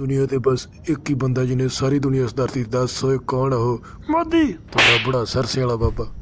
ਦੁਨੀਆ ਤੇ ਬਸ ਇੱਕ ਹੀ ਬੰਦਾ ਜਿਹਨੇ ਸਾਰੀ ਦੁਨੀਆ ਸੁਧਾਰਤੀ। ਦੱਸ ਓਏ ਕੌਣ ਆ ਉਹ? ਮੋਦੀ, ਤੁਹਾਡਾ ਬੁੜਾ ਸਰਸੇ ਵਾਲਾ ਬਾਬਾ।